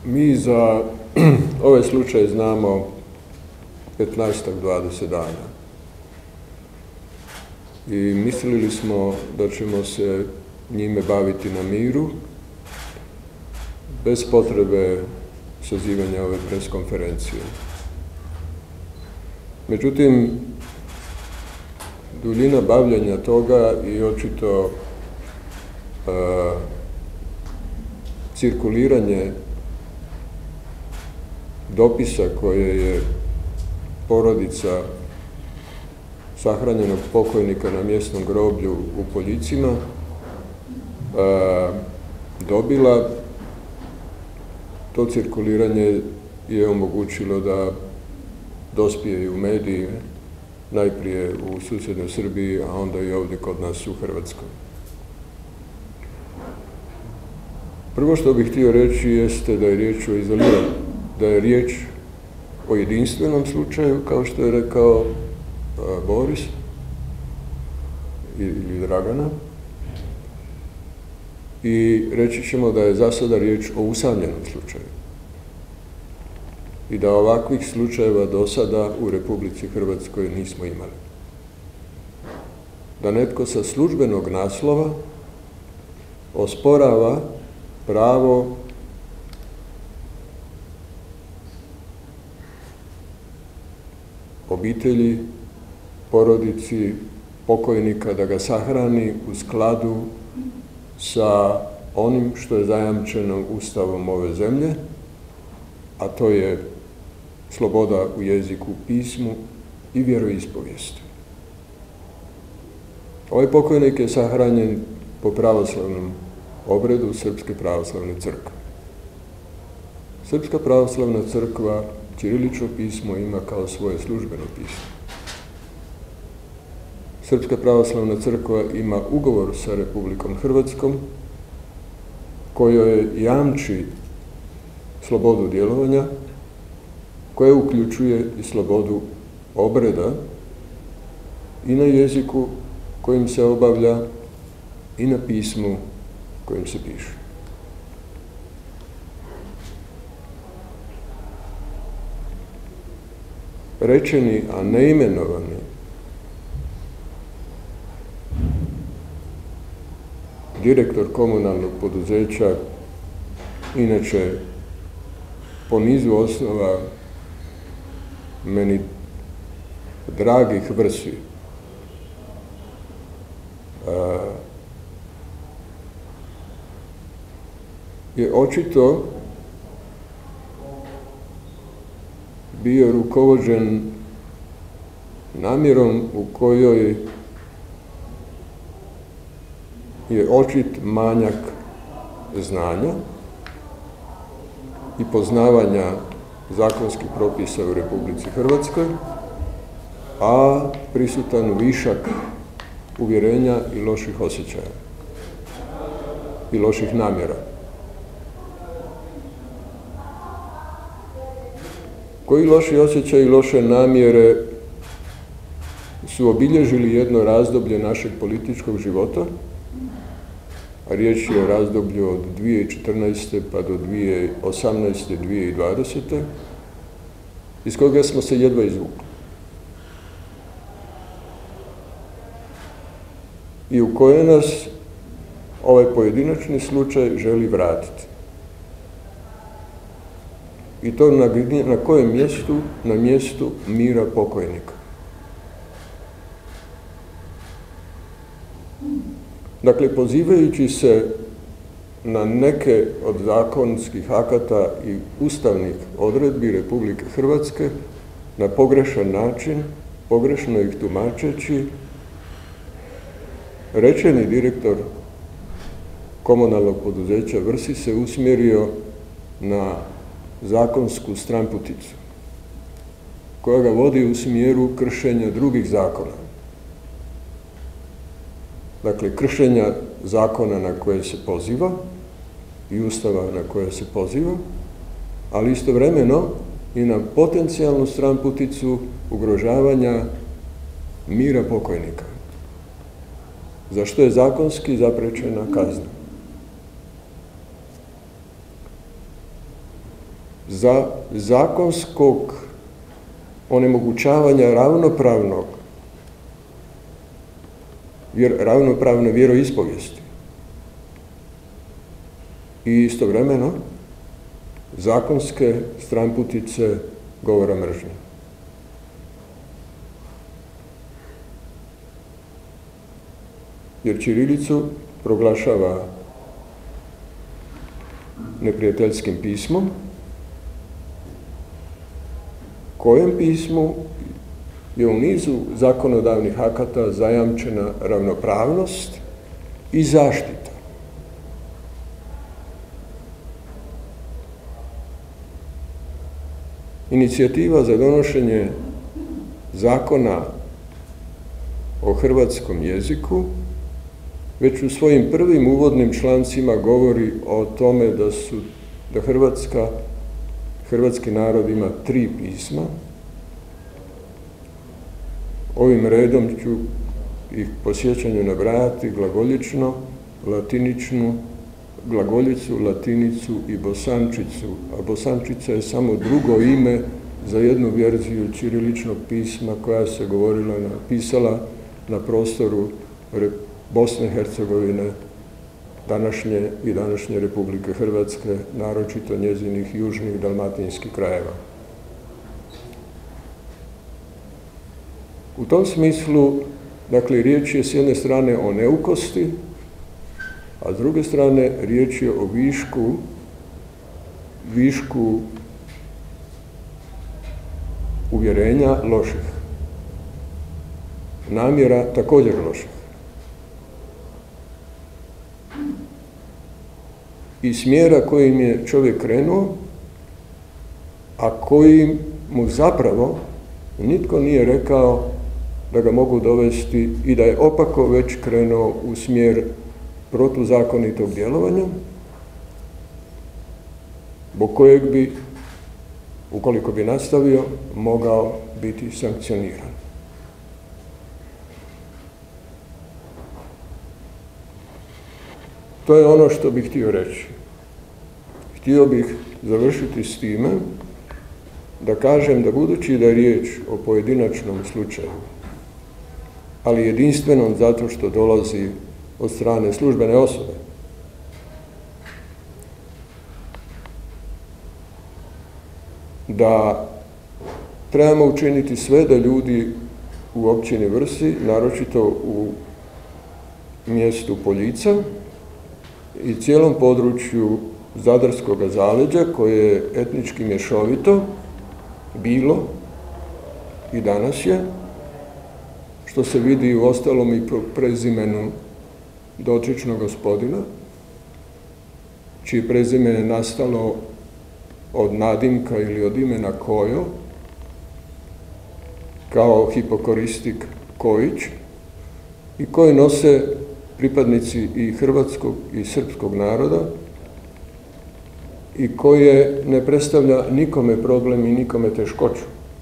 Mi za ovaj slučaj znamo 15-20 dana. I mislili smo da ćemo se njime baviti na miru, bez potrebe sazivanja ove preskonferencije. Međutim, duljina bavljanja toga i očito cirkuliranje dopisa koje je porodica sahranjenog pokojnika na mjesnom groblju u Poljicima dobila, to cirkuliranje je omogućilo da dospije i u medije, najprije u susjednoj Srbiji, a onda i ovdje kod nas u Hrvatskoj. Prvo što bih htio reći jeste da je riječ o izoliranom, da je riječ o jedinstvenom slučaju, kao što je rekao Boris ili Dragana, i reći ćemo da je za sada riječ o usamljenom slučaju i da ovakvih slučajeva do sada u Republici Hrvatskoj nismo imali. Da netko sa službenog naslova osporava pravo obitelji, porodici pokojnika da ga sahrani u skladu sa onim što je zajamčeno Ustavom ove zemlje, a to je sloboda u jeziku, pismu i vjeroispovijesti. Ovaj pokojnik je sahranjen po pravoslavnom obredu Srpske pravoslavne crkve. Srpska pravoslavna crkva ćirilično pismo ima kao svoje službeno pismo. Srpska pravoslavna crkva ima ugovor sa Republikom Hrvatskom kojoj jamči slobodu djelovanja, koja uključuje i slobodu obreda i na jeziku kojim se obavlja i na pismu kojim se piše. Rečeni, a neimenovani direktor komunalnog poduzeća, inače po nizu osnova meni dragih vrsti, je očito bio rukovođen namjerom u kojoj je očit manjak znanja i poznavanja zakonskih propisa u Republici Hrvatskoj, a prisutan višak uvjerenja i loših osjećaja i loših namjera. Koji loši osjećaj i loše namjere su obilježili jedno razdoblje našeg političkog života, a riječ je o razdoblju od 2014. pa do 2018. 2020. iz koga smo se jedva izvukli. I u koje nas ovaj pojedinačni slučaj želi vratiti. I to na kojem mjestu? Na mjestu mira pokojnika. Dakle, pozivajući se na neke od zakonskih akata i ustavnih odredbi Republike Hrvatske na pogrešan način, pogrešno ih tumačeći, rečeni direktor komunalnog poduzeća Vrsi se usmjerio na zakonsku stranputicu koja ga vodi u smjeru kršenja drugih zakona. Dakle, kršenja zakona na koje se poziva i Ustava na koje se poziva, ali istovremeno i na potencijalnu stranputicu ugrožavanja mira pokojnika, za što je zakonski zaprečena kazna. za zakonskog onemogućavanja ravnopravne vjeroispovijesti i istovremeno zakonske stranputice govora mržnje. Jer ćirilicu proglašava neprijateljskim pismom, kojem pismu je u nizu zakonodavnih akata zajamčena ravnopravnost i zaštita. Inicijativa za donošenje zakona o hrvatskom jeziku već u svojim prvim uvodnim člancima govori o tome da hrvatski narod ima 3 pisma. Ovim redom ću ih po sjećanju nabrajati: glagoljično, latiničnu, glagoljicu, latinicu i bosančicu. A bosančica je samo drugo ime za jednu verziju ćiriličnog pisma koja se pisala na prostoru Bosne i Hercegovine, današnje Republike Hrvatske, naročito njezinih južnih dalmatinskih krajeva. U tom smislu, dakle, riječ je s jedne strane o neukosti, a s druge strane riječ je o višku uvjerenja loših, namjera također loših. I smjera kojim je čovjek krenuo, a kojim mu zapravo nitko nije rekao da ga mogu dovesti i da je opako već krenuo u smjer protuzakonitog djelovanja, zbog kojeg bi, ukoliko bi nastavio, mogao biti sankcioniran. To je ono što bih htio reći. Htio bih završiti s time da kažem da budući da je riječ o pojedinačnom slučaju, ali jedinstvenom zato što dolazi od strane službene osobe, da trebamo učiniti sve da ljudi u općini Vrsi, naročito u mjestu Poljica i cijelom području Zadarskog zaleđa, koje je etnički mješovito bilo i danas je, što se vidi u ostalom i po prezimenu dotičnog gospodina, čije prezime je nastalo od nadimka ili od imena Kojo, kao hipokoristik Kojić, i koji nose pripadnici i hrvatskog i srpskog naroda i koje ne predstavlja nikome problem i nikome teškoću.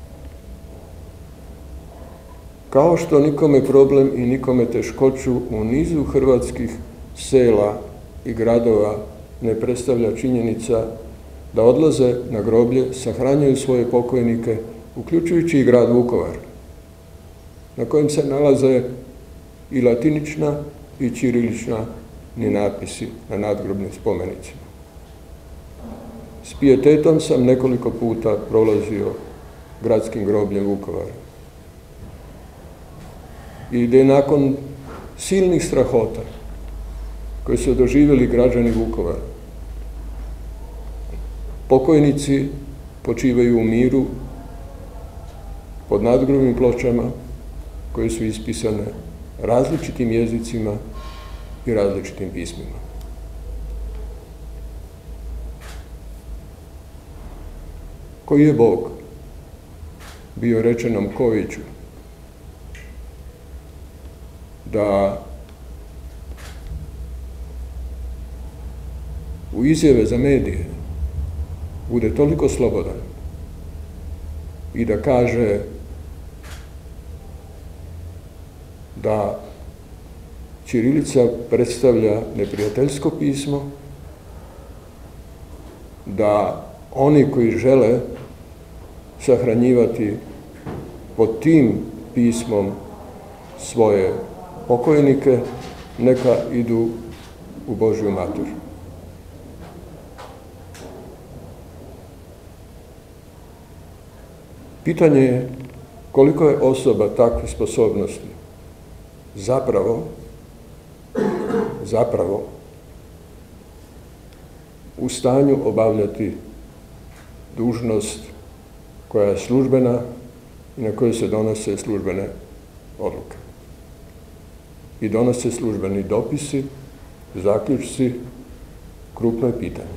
Kao što nikome problem i nikome teškoću u nizu hrvatskih sela i gradova ne predstavlja činjenica da odlaze na groblje, sahranjuju svoje pokojnike, uključujući i grad Vukovar, na kojem se nalaze i latinična i ćirilična natpisi na nadgrobnim spomenicima. S pijetetom sam nekoliko puta prolazio gradskim grobljem Vukovara. I da je nakon silnih strahota koje su doživjeli građani Vukovara, pokojnici počivaju u miru pod nadgrobnim pločama koje su ispisane različitim jezicima i različitim pismima. Koji je Bog bio rečenom Kojiću da u izjave za medije bude toliko slobodan i da kaže da ćirilica predstavlja neprijateljsko pismo, da oni koji žele sahranjivati pod tim pismom svoje pokojnike, neka idu u Božju mater. Pitanje je koliko je osoba takve sposobnosti zapravo u stanju obavljati dužnost koja je službena i na kojoj se donose službene odluke. I donose službeni dopisi, zaključci, krupno je pitanje.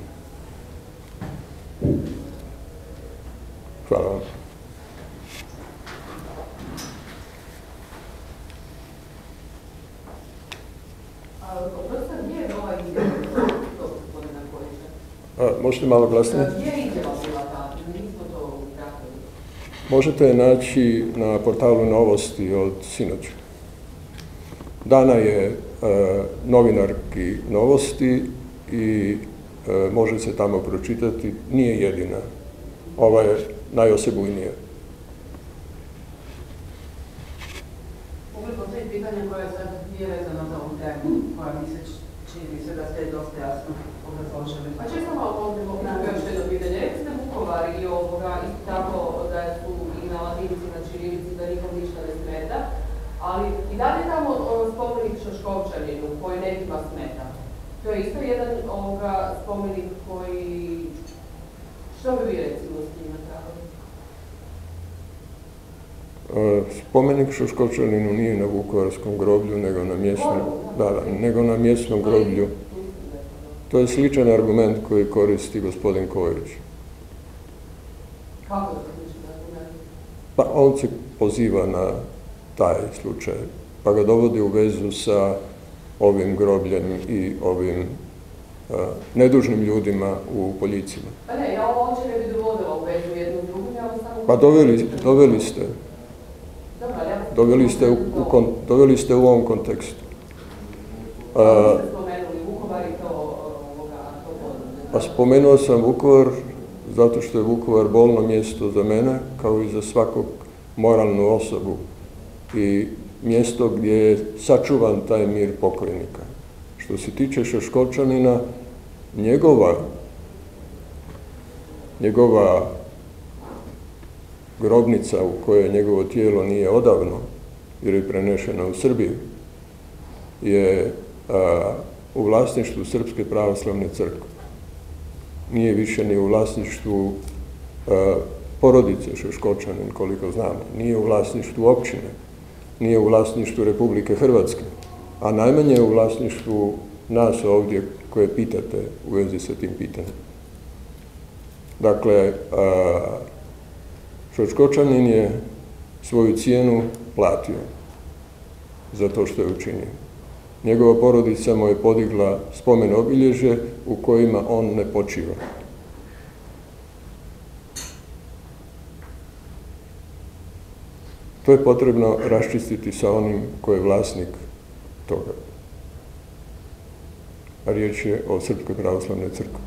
Hvala vam. Možete malo glasnije? Možete je naći na portalu Novosti od sinoć. Dana je novinarki Novosti i može se tamo pročitati. Nije jedina. Ova je najosebujnija. Ukoliko sve pitanje koje sad je vezano za ovu temu, koja mi se čini se da ste dosta jasno obrazložili. A čisto malo potrebno još jedno pitanje. Rekli ste Vukovar i ovoga, isto tako da su i na latinici, na ćirilici, da nikom ništa ne smeta, ali i dalje tamo spomenik Šoškočaninu koji nekima smeta. To je isto jedan spomenik koji... Što bi vi recimo s njim napravili? Spomenik Šoškočaninu nije na Vukovarskom groblju, nego na mjesnom, nego na mjesnom groblju. To je sličan argument koji koristi gospodin Kojić. Kako je sličan argument? Pa on se poziva na taj slučaj, pa ga dovodi u vezu sa ovim grobljem i ovim nedužnim ljudima u Poljicima. Pa ne, ja ovo uopće ne bi dovodila u vezu jednu drugom, ja ovo samo... Pa doveli ste. Doveli ste u ovom kontekstu. Ste spomenuli Vukovar i to područje. Pa spomenuo sam Vukovar zato što je Vukovar bolno mjesto za mene, kao i za svakog moralnu osobu i mjesto gdje je sačuvan taj mir pokojnika. Što se tiče Šoškočanina, njegova grobnica u kojoj njegovo tijelo nije odavno, jer je prenešeno u Srbiji, je u vlasništvu Srpske pravoslavne crkve. Nije više ni u vlasništvu porodice Šoškočanin, koliko znamo. Nije u vlasništvu općine, nije u vlasništvu Republike Hrvatske, a najmanje u vlasništvu nas ovdje koje pitate u vezi sa tim pitanjem. Dakle, Šoškočanin je svoju cijenu platio za to što je učinio. Njegova porodica mu je podigla spomen obilježje u kojima on ne počiva. To je potrebno raščistiti sa onim ko je vlasnik toga. A riječ je o Srpskoj pravoslavnoj crkvi.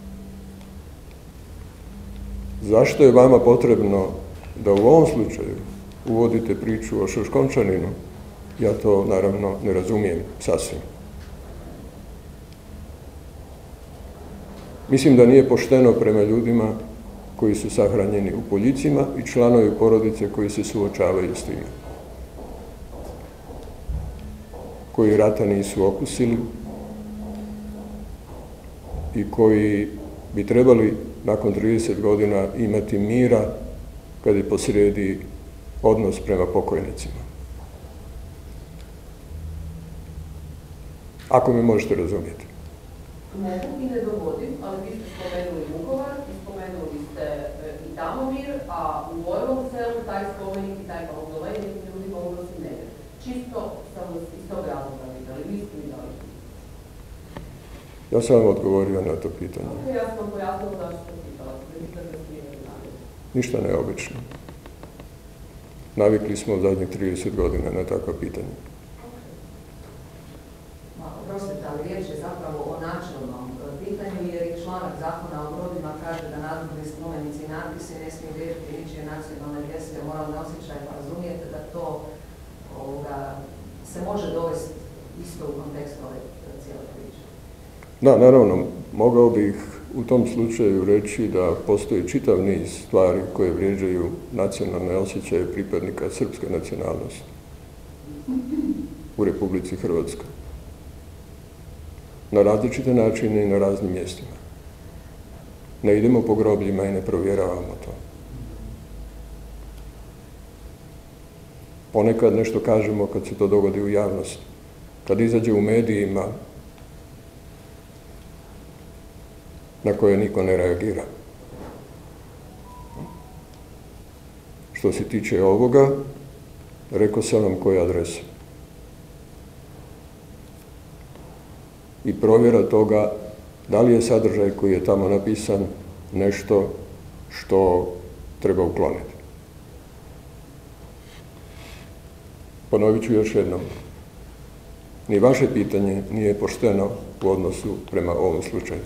Zašto je vama potrebno da u ovom slučaju uvodite priču o Šoškočaninu? Ja to naravno ne razumijem sasvim. Mislim da nije pošteno prema ljudima koji su sahranjeni u Poljicima i članovi porodice koji se suočavaju s time. Koji rata nisu okusili i koji bi trebali nakon 30 godina imati mira kad je posrijedi odnos prema pokojnicima. Ako me možete razumjeti. Mogu i ne dovodim, ali vi ste spomenuli Vukovar i spomenuli ste i tamo mir, a u Borovom selu taj spomenik i taj mauzolej nekim ljudima unosi nemir. Čisto sam iz tog razloga vidjeli, vi ste mi dali. Ja sam vam odgovorio na to pitanje. Ok, ja sam vam pojasnila da što pitala, da ste smijeli namjer. Ništa neobično. Navikli smo u zadnjih 30 godina na takva pitanja. Oprostite, ali riječ je zapravo o načelnom pitanju, jer i članak zakona o grodima kaže da nadležni natpisi ne smiju vrijediti ničije nacionalne, vjerske, moralne osjećaje, pa razumijete da to se može dovesti isto u kontekstu ove cijele priče. Da, naravno, mogao bih u tom slučaju reći da postoji čitav niz stvari koje vrijeđaju nacionalne osjećaje pripadnika srpske nacionalnosti u Republici Hrvatskoj. Na različite načine i na raznim mjestima. Ne idemo po grobljima i ne provjeravamo to. Ponekad nešto kažemo kad se to dogodi u javnosti. Kad izađe u medijima na koje niko ne reagira. Što se tiče ovoga, rekao sam vam koja adresa. I provjera toga da li je sadržaj koji je tamo napisan nešto što treba ukloniti. Ponovit ću još jednom. Ni vaše pitanje nije pošteno u odnosu prema ovom slučaju.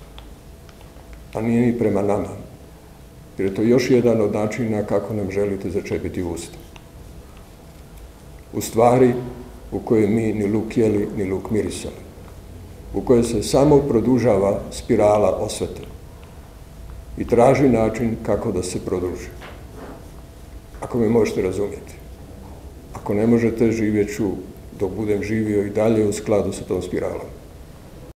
A nije ni prema nama. Jer je to još jedan od načina kako nam želite začepiti usta. U stvari u kojoj mi ni luk jeli, ni luk mirisali. U kojoj se samo produžava spirala osvete i traži način kako da se produži. Ako me možete razumjeti. Ako ne možete, živjet ću dok budem živio i dalje u skladu sa tom spiralom.